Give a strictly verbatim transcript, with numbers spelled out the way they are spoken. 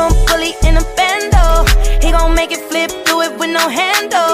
gon' pull it in a bando. He gon' make it flip, do it with no handle.